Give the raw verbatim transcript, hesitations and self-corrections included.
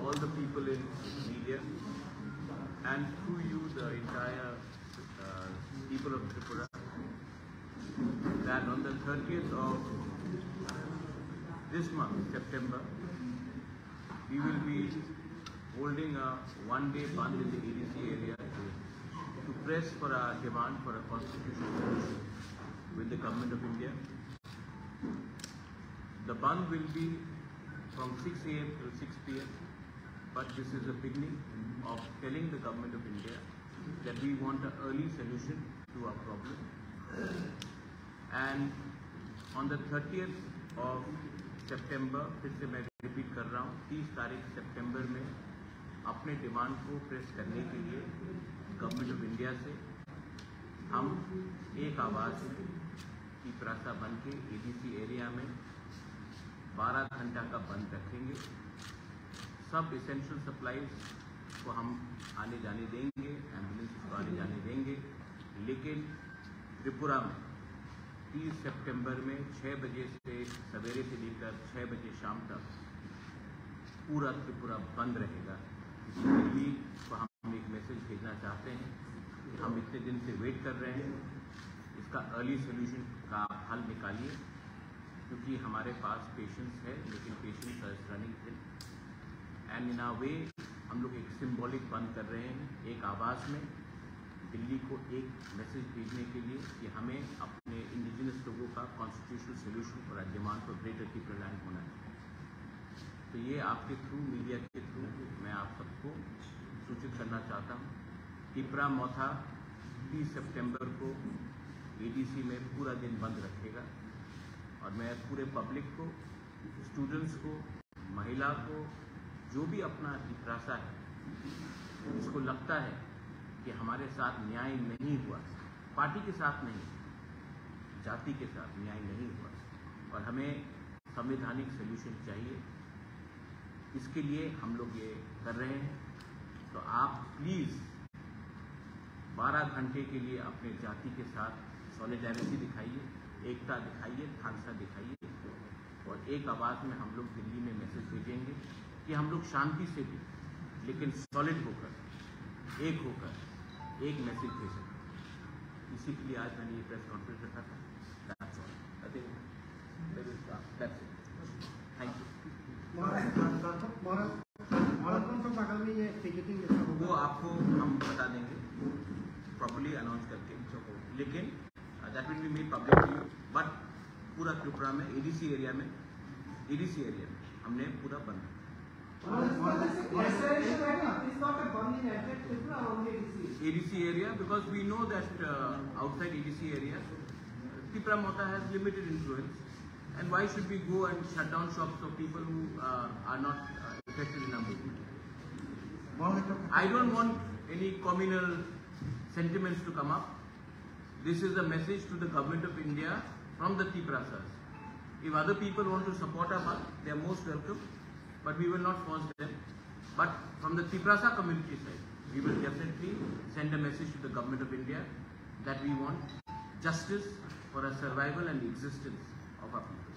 all the people in media and through you the entire uh, people of Tripura that on the thirtieth of this month, September, we will be holding a one-day bandh in the A D C area to press for our demand for a constitutional solution with the Government of India. The bandh will be from six A M till six P M but this is a beginning of telling the Government of India that we want an early solution to our problem. And on the thirtieth of September, फिर से मैं repeat कर रहा हूँ, तीस तारीख सितंबर में अपने डिमांड को प्रेस करने के लिए गवर्नमेंट ऑफ इंडिया से हम एक आवाज़ में टीपरासा बन के एडीसी एरिया में बारह घंटा का बंद रखेंगे। सब इसेंशियल सप्लाईज को हम आने जाने देंगे, एम्बुलेंस को आने जाने देंगे, लेकिन त्रिपुरा में तीस सितंबर में छः बजे से सवेरे से लेकर छः बजे शाम तक पूरा त्रिपुरा बंद रहेगा। दिल्ली को हम एक मैसेज भेजना चाहते हैं कि हम इतने दिन से वेट कर रहे हैं, इसका अर्ली सोल्यूशन का हल निकालिए, क्योंकि हमारे पास पेशेंट्स है लेकिन patients are running thin and in a way हम लोग एक सिंबॉलिक बंद कर रहे हैं, एक आवाज़ में दिल्ली को एक मैसेज भेजने के लिए कि हमें अपने इंडिजिनस लोगों का constitutional solution for a demand for greater Tripura land होना है। तो ये आपके थ्रू, मीडिया के थ्रू मैं आप सबको सूचित करना चाहता हूँ। टिपरा मौथा तीस सितंबर को एडीसी में पूरा दिन बंद रखेगा और मैं पूरे पब्लिक को, स्टूडेंट्स को, महिला को, जो भी अपना टिपरासा है, जिसको लगता है कि हमारे साथ न्याय नहीं हुआ, पार्टी के साथ नहीं, जाति के साथ न्याय नहीं हुआ और हमें संवैधानिक सलूशन चाहिए, इसके लिए हम लोग ये कर रहे हैं। तो आप प्लीज़ बारह घंटे के लिए अपने जाति के साथ सॉलिडारिटी दिखाइए, एकता दिखाइए, ढांसा दिखाइए और एक आवाज़ में हम लोग दिल्ली में मैसेज भेजेंगे कि हम लोग शांति से भी लेकिन सॉलिड होकर, एक होकर एक मैसेज भेज सकते। इसी के लिए आज मैंने ये प्रेस कॉन्फ्रेंस रखा था। That's all. I think that is, uh, that's it. Thank you. वो आपको हम बता देंगे प्रॉपर्ली अनाउंस करके, लेकिन that will be made public to you. But पूरा त्रिपुरा में एडीसी एरिया में एडीसी एरिया में हमने पूरा बंद A D C area because we know that uh, outside A D C area, Tripura Mota has limited influence, and why should we go and shut down shops of people who uh, are not uh, affected in our movement? I don't want any communal sentiments to come up. This is a message to the Government of India from the Tiprasas. If other people want to support our path, they are most welcome, but we will not force them. But from the Tiprasa community side, we will definitely send a message to the Government of India that we want justice for a survival and existence of our people.